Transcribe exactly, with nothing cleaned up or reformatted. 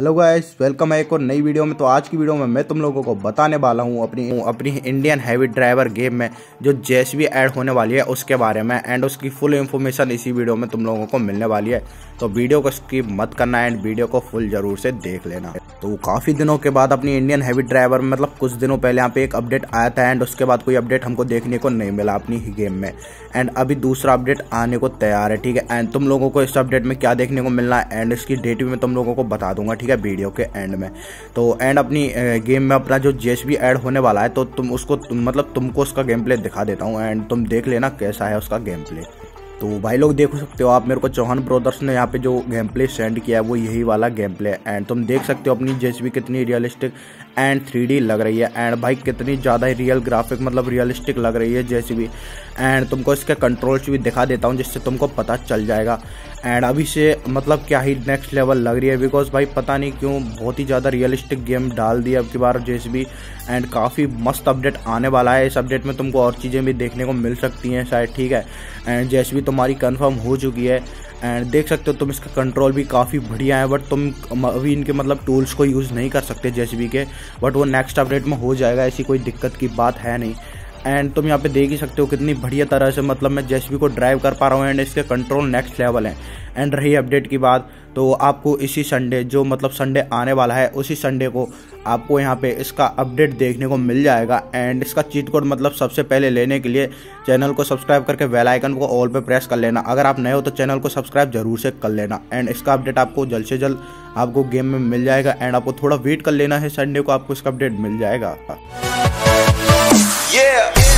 Hello guys, welcome है एक और नई वीडियो में। तो आज की वीडियो में मैं तुम लोगों को बताने वाला हूँ अपनी अपनी इंडियन हैवी ड्राइवर गेम में जो जेएसबी ऐड होने वाली है उसके बारे में, एंड उसकी फुल इन्फॉर्मेशन इसी वीडियो में तुम लोगों को मिलने वाली है। तो वीडियो को स्किप मत करना एंड वीडियो को फुल जरूर से देख लेना। तो काफ़ी दिनों के बाद अपनी इंडियन हैवी ड्राइवर में मतलब कुछ दिनों पहले यहाँ पे एक अपडेट आया था एंड उसके बाद कोई अपडेट हमको देखने को नहीं मिला अपनी ही गेम में। एंड अभी दूसरा अपडेट आने को तैयार है, ठीक है। एंड तुम लोगों को इस अपडेट में क्या देखने को मिलना है एंड इसकी डेट भी मैं तुम लोगों को बता दूंगा, ठीक है, वीडियो के एंड में। तो एंड अपनी गेम में अपना जो जेएसबी ऐड होने वाला है तो तुम उसको तुम मतलब तुमको उसका गेम प्ले दिखा देता हूँ एंड तुम देख लेना कैसा है उसका गेम प्ले। तो भाई लोग देख सकते हो आप, मेरे को चौहान ब्रदर्स ने यहाँ पे जो गेम प्ले सेंड किया है वो यही वाला गेम प्ले है। एंड तुम देख सकते हो अपनी जेएसबी कितनी रियलिस्टिक एंड थ्री डी लग रही है एंड भाई कितनी ज़्यादा रियल ग्राफिक मतलब रियलिस्टिक लग रही है जेएसबी। एंड तुमको इसके कंट्रोल्स भी दिखा देता हूँ जिससे तुमको पता चल जाएगा। एंड अभी से मतलब क्या ही नेक्स्ट लेवल लग रही है, बिकॉज भाई पता नहीं क्यों बहुत ही ज़्यादा रियलिस्टिक गेम डाल दी अब की बार जेएसबी। एंड काफ़ी मस्त अपडेट आने वाला है। इस अपडेट में तुमको और चीज़ें भी देखने को मिल सकती हैं शायद, ठीक है। एंड जेएसबी तुम्हारी कंफर्म हो चुकी है एंड देख सकते हो तुम इसका कंट्रोल भी काफ़ी बढ़िया है। बट तुम अभी इनके मतलब टूल्स को यूज़ नहीं कर सकते जेएसबी के, बट वो नेक्स्ट अपडेट में हो जाएगा, ऐसी कोई दिक्कत की बात है नहीं। एंड तुम यहाँ पे देख ही सकते हो कितनी बढ़िया तरह से मतलब मैं जेएसबी को ड्राइव कर पा रहा हूँ एंड इसके कंट्रोल नेक्स्ट लेवल है। एंड रही अपडेट की बात, तो आपको इसी संडे जो मतलब संडे आने वाला है उसी संडे को आपको यहाँ पे इसका अपडेट देखने को मिल जाएगा। एंड इसका चीट कोड मतलब सबसे पहले लेने के लिए चैनल को सब्सक्राइब करके बेल आइकन को ऑल पे प्रेस कर लेना। अगर आप नए हो तो चैनल को सब्सक्राइब जरूर से कर लेना। एंड इसका अपडेट आपको जल्द से जल्द आपको गेम में मिल जाएगा एंड आपको थोड़ा वेट कर लेना है, संडे को आपको इसका अपडेट मिल जाएगा। Yeah.